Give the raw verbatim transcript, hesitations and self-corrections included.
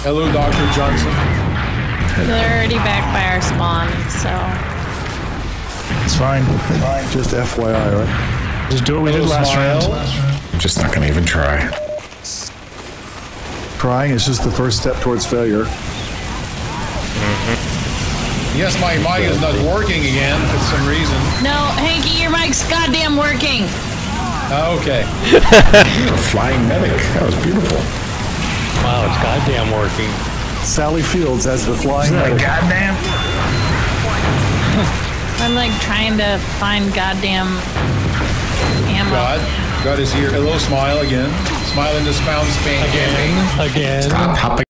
Hello, Doctor Johnson. They're already back by our spawn, so... It's fine. fine. Just F Y I, right? Just do what we did last round. I'm just not gonna even try. Trying is just the first step towards failure. Mm-hmm. Yes, my mic is not working again for some reason. No, Hankey, your mic's goddamn working. Okay. You're a flying medic. That was beautiful. Wow, it's goddamn working. Sally Fields as the flying medic. Goddamn. I'm like trying to find goddamn ammo. God, God is here. Hello, smile again. Smile in the spound span. Again, again. Stop hopping.